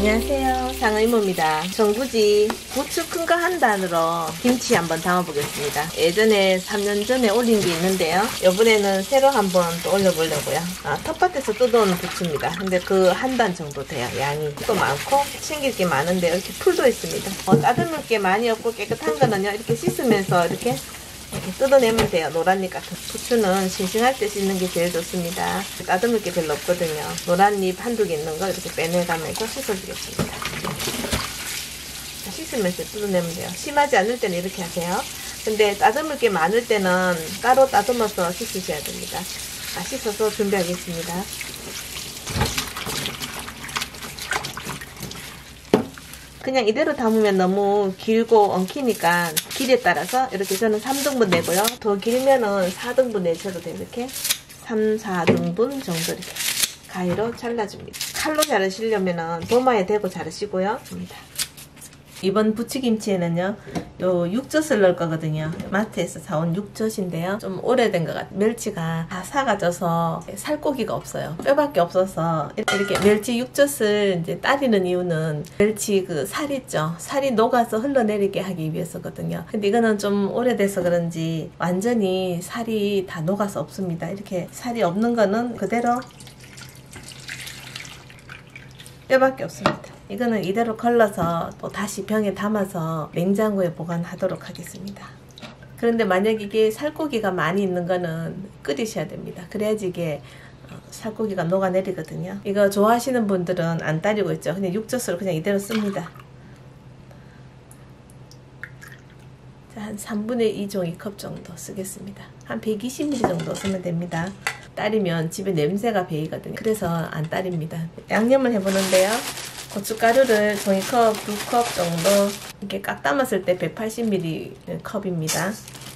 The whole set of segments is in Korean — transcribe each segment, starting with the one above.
안녕하세요, 상의모입니다. 정부지 부추 큰 거 한 단으로 김치 한번 담아보겠습니다. 예전에 3년 전에 올린 게 있는데요, 이번에는 새로 한번 또 올려보려고요. 텃밭에서 뜯어온 부추입니다. 근데 그 한 단 정도 돼요. 양이 또 많고 챙길 게 많은데 이렇게 풀도 있습니다. 따듬을 게 많이 없고 깨끗한 거는요, 이렇게 씻으면서 이렇게 뜯어내면 돼요. 노란잎 같은 부추는 싱싱할 때 씻는 게 제일 좋습니다. 따듬을 게 별로 없거든요. 노란잎 한두 개 있는 거 이렇게 빼내가면서 씻어주겠습니다. 씻으면서 뜯어내면 돼요. 심하지 않을 때는 이렇게 하세요. 근데 따듬을 게 많을 때는 따로 따듬어서 씻으셔야 됩니다. 씻어서 준비하겠습니다. 그냥 이대로 담으면 너무 길고 엉키니까 길에 따라서 이렇게 저는 3등분 내고요. 더 길면은 4등분 내셔도 돼요. 이렇게 3, 4등분 정도 이렇게 가위로 잘라줍니다. 칼로 자르시려면은 도마에 대고 자르시고요. 이번 부추김치에는요, 요 육젓을 넣을 거거든요. 마트에서 사온 육젓인데요, 좀 오래된 것 같아요. 멸치가 다 사가져서 살코기가 없어요. 뼈밖에 없어서 이렇게 멸치 육젓을 이제 따리는 이유는 멸치 그 살 있죠, 살이 녹아서 흘러내리게 하기 위해서거든요. 근데 이거는 좀 오래돼서 그런지 완전히 살이 다 녹아서 없습니다. 이렇게 살이 없는 거는 그대로 뼈밖에 없습니다. 이거는 이대로 걸러서 또 다시 병에 담아서 냉장고에 보관하도록 하겠습니다. 그런데 만약 이게 살코기가 많이 있는 거는 끓이셔야 됩니다. 그래야지 이게 살코기가 녹아내리거든요. 이거 좋아하시는 분들은 안 따리고 있죠. 그냥 육젓으로 그냥 이대로 씁니다. 자, 한 3분의 2 종이컵 정도 쓰겠습니다. 한 120ml 정도 쓰면 됩니다. 따리면 집에 냄새가 배이거든요. 그래서 안 따립니다. 양념을 해보는데요, 고춧가루를 종이컵 2컵 정도, 이렇게 깍 담았을 때 180ml 컵입니다.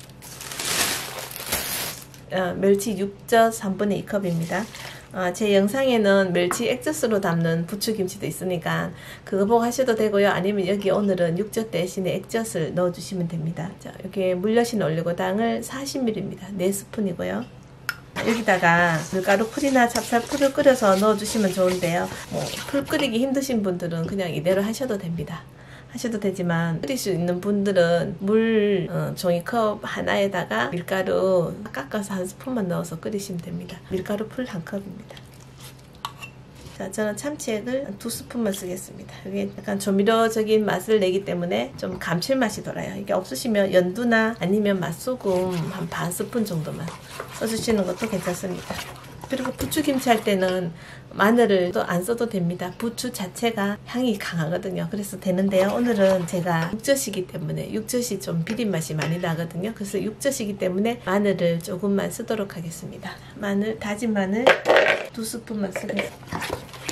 멸치 육젓 3분의 2컵입니다. 제 영상에는 멸치 액젓으로 담는 부추김치도 있으니까 그거 보고 하셔도 되고요. 아니면 여기 오늘은 육젓 대신에 액젓을 넣어주시면 됩니다. 자, 이렇게 물엿인 올리고당을 40ml입니다. 4스푼이고요. 여기다가 밀가루 풀이나 찹쌀풀을 끓여서 넣어주시면 좋은데요, 풀 끓이기 힘드신 분들은 그냥 이대로 하셔도 됩니다. 하셔도 되지만 끓일 수 있는 분들은 물 종이컵 하나에다가 밀가루 깎아서 1스푼만 넣어서 끓이시면 됩니다. 밀가루 풀 1컵입니다. 자, 저는 참치액을 2스푼만 쓰겠습니다. 이게 약간 조미료적인 맛을 내기 때문에 좀 감칠맛이 돌아요. 이게 없으시면 연두나 아니면 맛소금 한 반 스푼 정도만 써주시는 것도 괜찮습니다. 그리고 부추김치 할 때는 마늘을 또 안 써도 됩니다. 부추 자체가 향이 강하거든요. 그래서 되는데요, 오늘은 제가 육젓이기 때문에, 육젓이 좀 비린맛이 많이 나거든요. 그래서 육젓이기 때문에 마늘을 조금만 쓰도록 하겠습니다. 마늘, 다진 마늘 2스푼만 쓰겠습니다.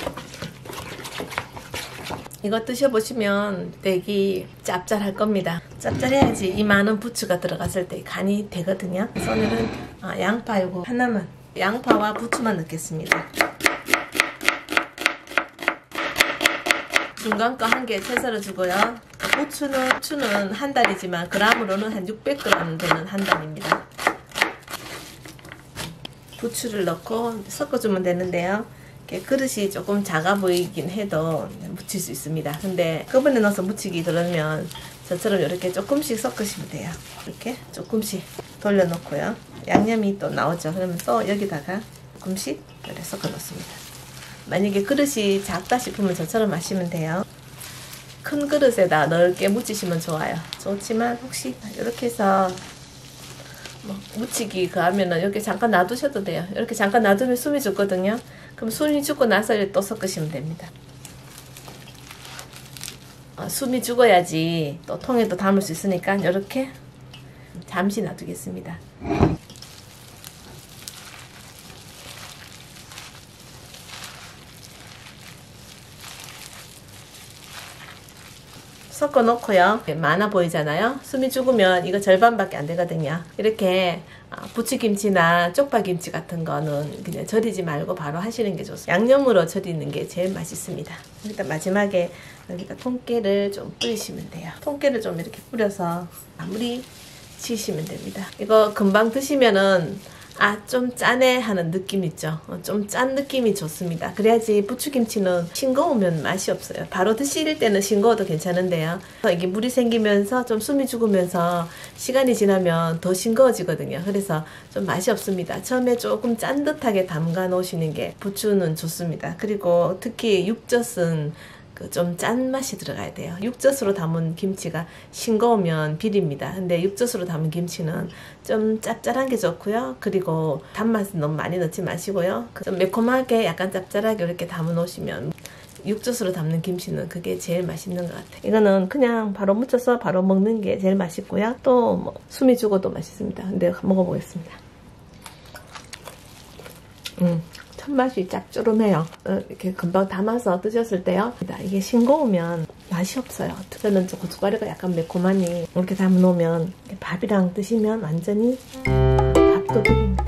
이거 드셔보시면 되게 짭짤할 겁니다. 짭짤해야지 이 많은 부추가 들어갔을 때 간이 되거든요. 그래서 오늘은 양파 이거 하나만, 양파와 부추만 넣겠습니다. 중간 거 1개 채썰어 주고요. 부추는 한 단이지만 그람으로는 한 600g 되는 한 단입니다. 부추를 넣고 섞어주면 되는데요, 그릇이 조금 작아 보이긴 해도 묻힐 수 있습니다. 근데 끄번에 넣어서 묻히기 그러면 저처럼 이렇게 조금씩 섞으시면 돼요. 이렇게 조금씩 돌려놓고요. 양념이 또 나오죠. 그러면 또 여기다가 조금씩 이렇게 섞어 놓습니다. 만약에 그릇이 작다 싶으면 저처럼 하시면 돼요. 큰 그릇에다 넓게 묻히시면 좋아요. 좋지만 혹시 이렇게 해서 묻히기 하면은 이렇게 잠깐 놔두셔도 돼요. 이렇게 잠깐 놔두면 숨이 죽거든요. 그럼 숨이 죽고 나서 또 섞으시면 됩니다. 숨이 죽어야지 또 통에도 담을 수 있으니까 이렇게 잠시 놔두겠습니다. 섞어 놓고요. 많아 보이잖아요. 숨이 죽으면 이거 절반밖에 안 되거든요. 이렇게 부추김치나 쪽파김치 같은 거는 그냥 절이지 말고 바로 하시는 게 좋습니다. 양념으로 절이는 게 제일 맛있습니다. 일단 마지막에 여기다 통깨를 좀 뿌리시면 돼요. 통깨를 좀 이렇게 뿌려서 마무리 지으시면 됩니다. 이거 금방 드시면은 좀 짜네 하는 느낌 있죠. 좀 짠 느낌이 좋습니다. 그래야지 부추김치는 싱거우면 맛이 없어요. 바로 드실 때는 싱거워도 괜찮은데요. 이게 물이 생기면서 좀 숨이 죽으면서 시간이 지나면 더 싱거워지거든요. 그래서 좀 맛이 없습니다. 처음에 조금 짠 듯하게 담가 놓으시는 게 부추는 좋습니다. 그리고 특히 육젓은 좀 짠맛이 들어가야 돼요. 육젓으로 담은 김치가 싱거우면 비립니다. 근데 육젓으로 담은 김치는 좀 짭짤한 게 좋고요. 그리고 단맛은 너무 많이 넣지 마시고요. 좀 매콤하게 약간 짭짤하게 이렇게 담아 놓으시면 육젓으로 담는 김치는 그게 제일 맛있는 것 같아요. 이거는 그냥 바로 무쳐서 바로 먹는 게 제일 맛있고요. 또 뭐 숨이 죽어도 맛있습니다. 근데 먹어보겠습니다. 맛이 짭조름해요. 이렇게 금방 담아서 드셨을 때요. 이게 싱거우면 맛이 없어요. 저는 고춧가루가 약간 매콤하니 이렇게 담아놓으면 밥이랑 드시면 완전히 밥도둑입니다.